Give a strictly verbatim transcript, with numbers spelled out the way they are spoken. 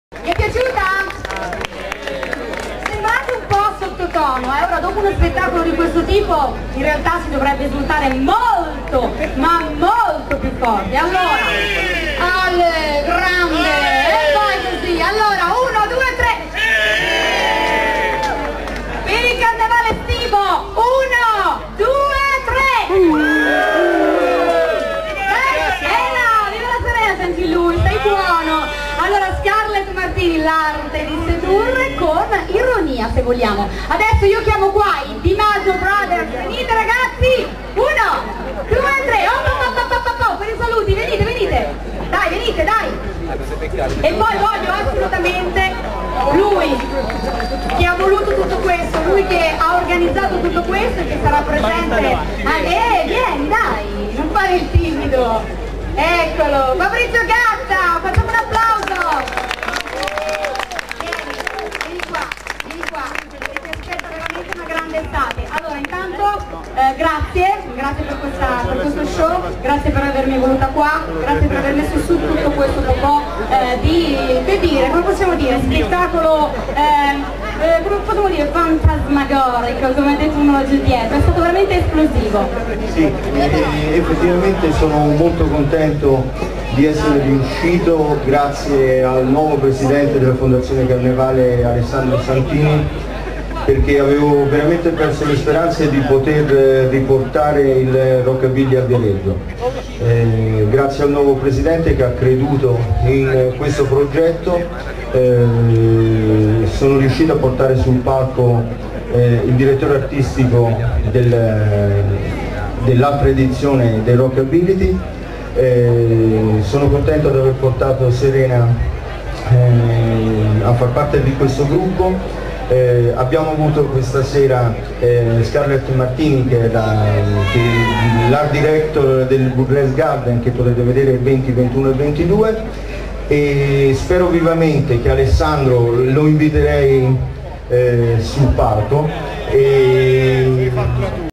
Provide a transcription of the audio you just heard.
Vi è piaciuta? Sembrate un po' sottotono, eh? Ora dopo uno spettacolo di questo tipo in realtà si dovrebbe esultare molto, ma molto più forte. Allora, alle grande, e poi così, allora, uno, due, tre. Per il carnevale estivo, uno, due, tre. Eh, viva la Serena, senti lui, stai buono. Allora, Scarlett Martini, l'arte di sedurre con ironia, se vogliamo. Adesso io chiamo qua i Di Maggio Brothers, venite ragazzi, uno, due, tre, oh, oh, oh, oh, oh, oh, per i saluti, venite, venite, dai, venite, dai. E poi voglio assolutamente lui che ha voluto tutto questo, lui che ha organizzato tutto questo e che sarà presente anche, eh, vieni, dai, non fare il timido, eccolo, Fabrizio Gatta, facciamo un applauso. Vieni qua, vieni qua, ti aspetta veramente una grande estate. Allora, intanto eh, grazie, grazie per, questa, per questo show, grazie per avermi voluta qua, grazie per aver messo su tutto questo po' eh, di, che dire, come possiamo dire, spettacolo, eh, eh, come possiamo dire, fantasmagorico, come ha detto uno giù dietro, è stato veramente esplosivo. Sì, eh, effettivamente sono molto contento di essere riuscito, grazie al nuovo presidente della Fondazione Carnevale Alessandro Santini, perché avevo veramente perso le speranze di poter riportare il rockabilly a Viareggio. Eh, grazie al nuovo presidente che ha creduto in questo progetto, eh, sono riuscito a portare sul palco eh, il direttore artistico del, dell'altra edizione del Rockability. Eh, sono contento di aver portato Serena eh, a far parte di questo gruppo. Eh, abbiamo avuto questa sera eh, Scarlett Martini, che è l'art director del Burlesque Garden, che potete vedere il venti, ventuno e ventidue, e spero vivamente che Alessandro lo inviterei eh, sul palco. E